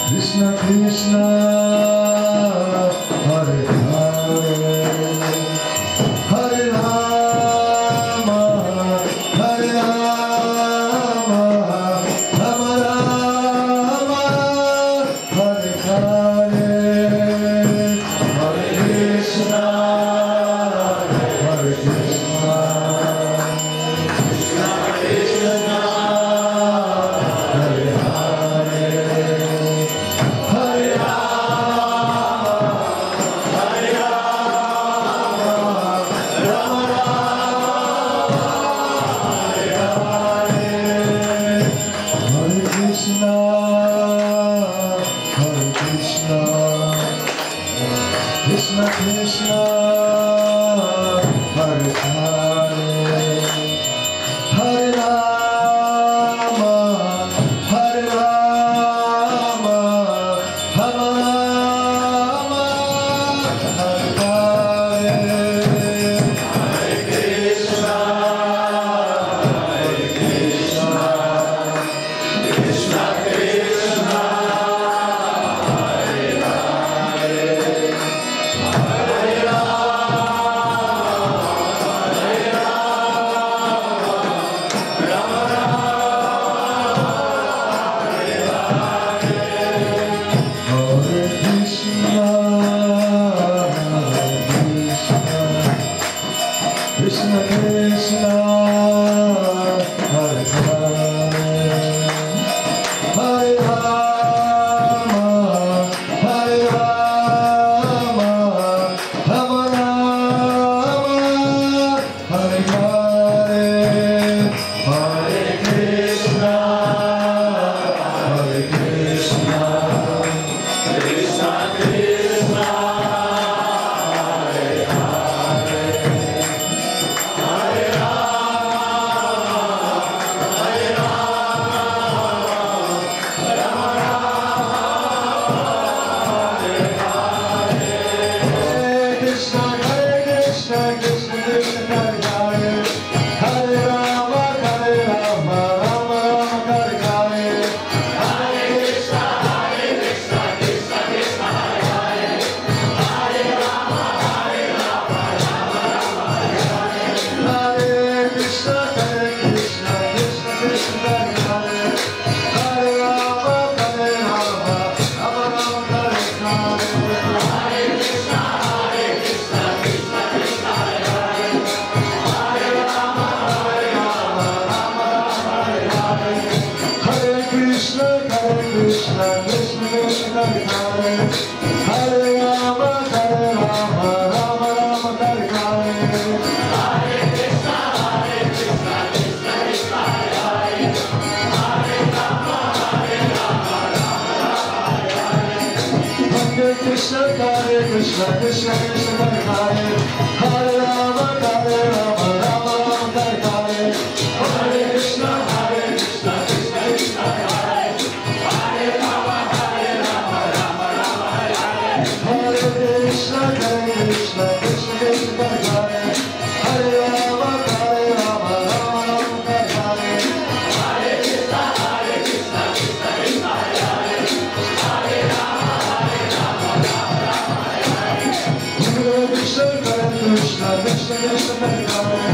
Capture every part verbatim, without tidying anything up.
Krishna Krishna Hare Hare Hare Rama Hare Rama Rama Rama Hare Hare Hare Krishna Hare Krishna Krishna Krishna Hare Hare Hare Rama Hare Rama Rama Rama Hare Hare Hare Krishna Hare Krishna Krishna Krishna Hare Hare Hare Rama Hare Rama Rama Rama Hare Hare Hare Krishna Hare Krishna Krishna Krishna Hare Hare Hare Krishna Krishna Hare Hare Hare Rama Hare Rama Rama Rama Hare Hare Hare Krishna Hare Krishna Krishna Krishna Hare Hare Hare Krishna Hare Krishna Krishna Krishna Hare Hare Hare Rama Hare Rama Rama Rama Hare Hare Hare Krishna Hare Krishna Krishna Krishna Hare Hare Hare Rama Hare Rama Rama Rama Hare Hare Hare Krishna Hare Krishna Krishna Krishna Hare Hare Hare Rama Hare Rama Rama Rama Hare Hare Hare Krishna Hare Krishna Krishna Krishna Hare Hare Hare Rama Hare Rama Rama Rama Hare Hare Hare Krishna Hare Krishna Krishna Krishna Hare Hare Hare Rama Hare Rama Rama Rama Hare Hare Hare Krishna Hare Krishna Krishna Krishna Hare Hare Hare Rama Hare Rama Rama Rama Hare Hare Hare Krishna Hare Krishna Krishna Krishna Hare Hare Hare Rama Hare Rama Rama Rama Hare Hare Hare Krishna Hare Krishna Krishna Krishna Hare Hare Hare Rama Hare Rama Rama Rama Hare Hare Hare Krishna Hare Krishna Krishna Krishna Hare Hare Hare Rama Hare Rama Rama Rama Hare Hare Hare Krishna Hare Krishna Krishna Krishna Hare Hare Hare Rama Hare Rama Rama Rama Hare Hare Hare Krishna Hare Krishna Krishna Krishna Hare Hare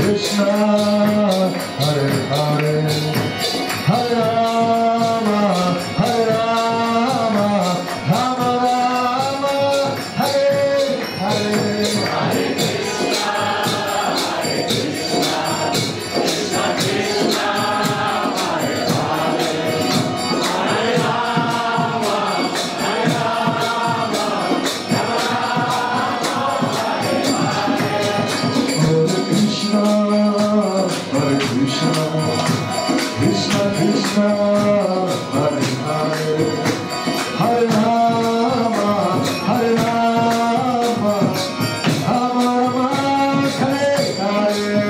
Krishna, Hare Hare, Hare Rama, Hare Rama, Rama Rama, Hare Hare. Hare Krishna, Hare Krishna, Krishna Krishna, Hare Hare, Hare Rama, Hare Rama, Rama Rama, Hare Hare. Hare Krishna, Hare Krishna, Krishna Krishna, Hare Hare, Hare Rama, Hare Rama, Rama Rama, Hare Hare.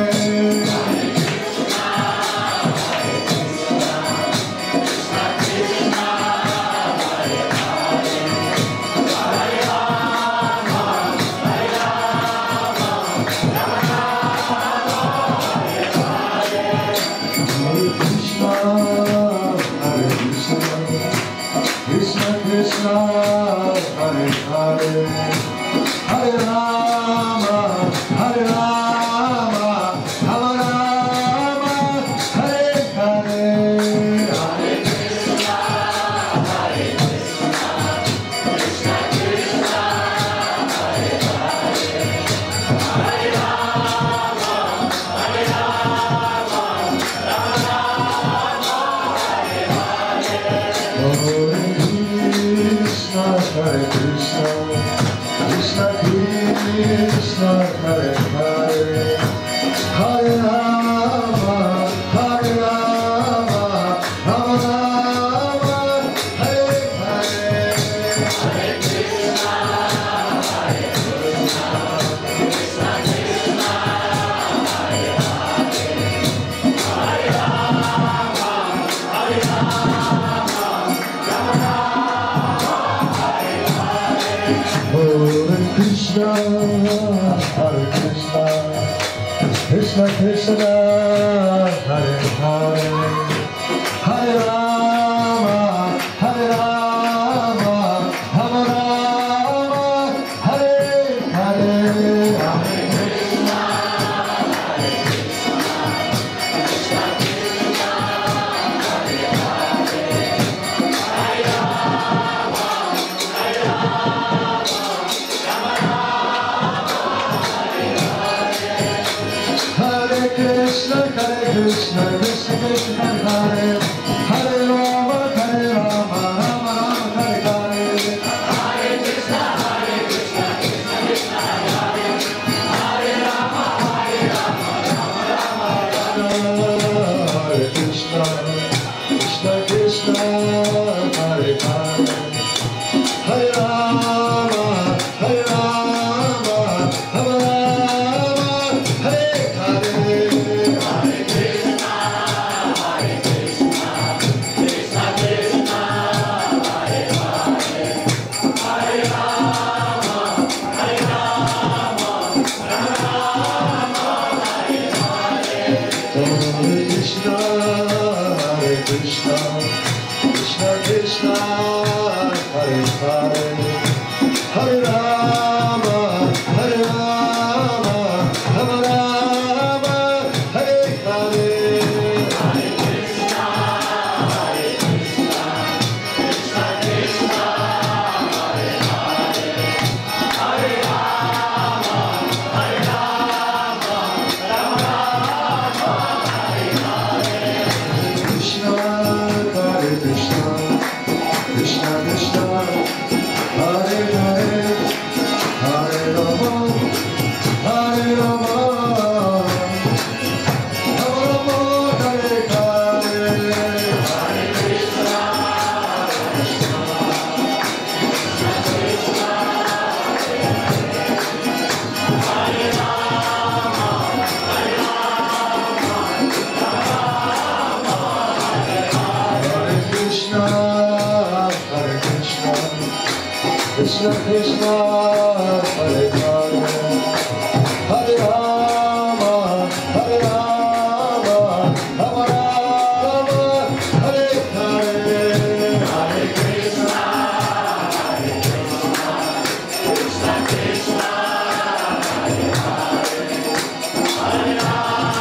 Hare Krishna, Hare Krishna, Krishna Krishna, Hare Hare, Hare Rama, Hare Rama, Rama Rama, Hare Hare. Hare Krishna, Hare Krishna, Krishna Krishna, Hare Hare, Hare Rama, Hare Rama, Hare Krishna, Hare Krishna, Krishna Krishna, Hare Hare, Hare Rama, Hare Rama, Rama Rama, Hare Hare. Hare Krishna, Hare Krishna, Krishna Krishna, Hare Hare, Hare Rama, Hare Rama, Hare Krishna, Hare Krishna, Krishna Krishna, Hare Hare, Hare Rama, Hare Rama, Rama Rama, Hare Hare. Hare Krishna, Hare Krishna, Krishna Krishna, Hare Hare, Hare Rama, Hare Rama, Hare Krishna, Hare Krishna, Krishna Krishna, Hare Hare, Hare Rama, Hare Rama, Rama Rama, Hare Hare. Hare Krishna, Hare Krishna, Krishna Krishna, Hare Hare Rama, Hare Rama, Rama Rama, Hare Krishna, Krishna Krishna, Hare Hare, Hare Rama, Hare Rama, Rama Rama, Hare Hare. Hare Krishna, Hare Krishna, Krishna Krishna, Hare Hare, Hare Rama, Hare Rama, Rama Rama, Hare Hare. Hare Krishna, Hare Krishna, Krishna Krishna, Hare Hare, Hare Rama, Hare Rama, Rama Rama, Hare Hare. Hare Krishna, Hare Krishna, Krishna Krishna, Hare Hare, Hare Rama, Hare Rama, Rama Rama, Hare Hare. Krishna, Hare Krishna, Krishna Krishna, Hare Hare, Hare Rama, Hare Rama, Rama Rama, Hare Hare. Hare Krishna, Krishna Krishna, Hare Hare, Hare Rama, Hare Rama, Rama Rama, Hare Hare. Hare Krishna, Hare Krishna, Krishna Krishna, Hare Hare, Hare Rama, Hare Rama, Rama Rama, Hare Hare. Hare Krishna, Hare Krishna, Krishna Krishna, Hare Hare, Hare Rama,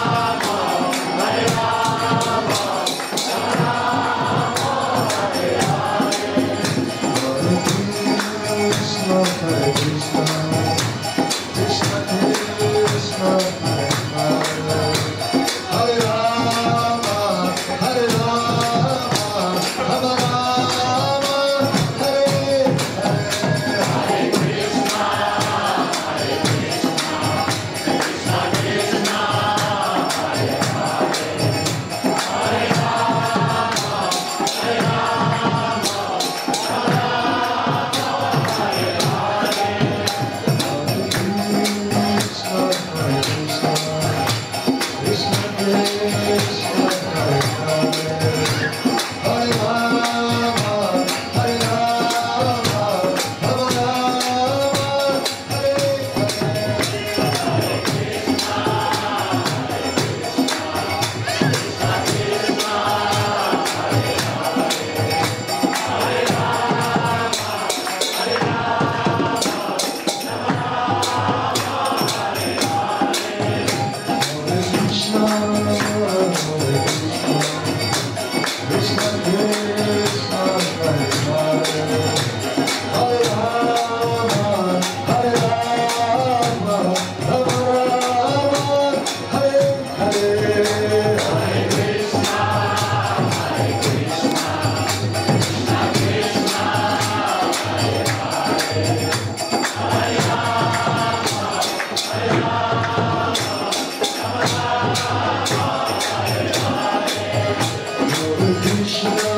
Krishna